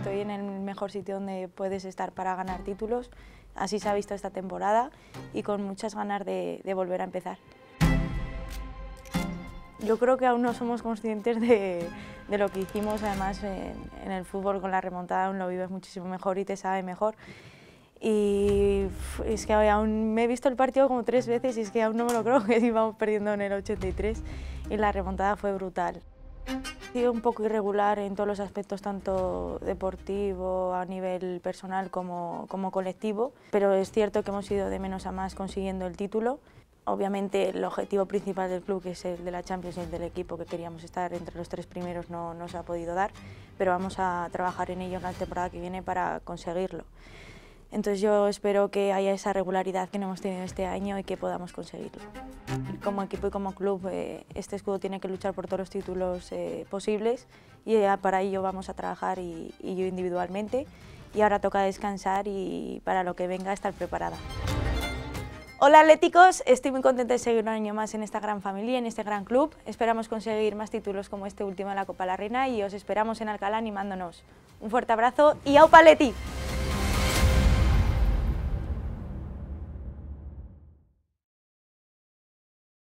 estoy en el mejor sitio donde puedes estar para ganar títulos. Así se ha visto esta temporada y con muchas ganas de volver a empezar. Yo creo que aún no somos conscientes de lo que hicimos, además en el fútbol con la remontada aún lo vives muchísimo mejor y te sabe mejor. Y es que aún me he visto el partido como 3 veces y es que aún no me lo creo que íbamos perdiendo en el 83 y la remontada fue brutal. He sido un poco irregular en todos los aspectos, tanto deportivo, a nivel personal como colectivo, pero es cierto que hemos ido de menos a más consiguiendo el título. Obviamente el objetivo principal del club, que es el de la Champions y el del equipo, que queríamos estar entre los 3 primeros, no se ha podido dar, pero vamos a trabajar en ello en la temporada que viene para conseguirlo. Entonces yo espero que haya esa regularidad que no hemos tenido este año y que podamos conseguirlo. Como equipo y como club, este escudo tiene que luchar por todos los títulos posibles y para ello vamos a trabajar y yo individualmente. Y ahora toca descansar y para lo que venga estar preparada. Hola atléticos, estoy muy contenta de seguir un año más en esta gran familia, en este gran club. Esperamos conseguir más títulos como este último de la Copa de la Reina y os esperamos en Alcalá animándonos. Un fuerte abrazo y ¡au Atleti!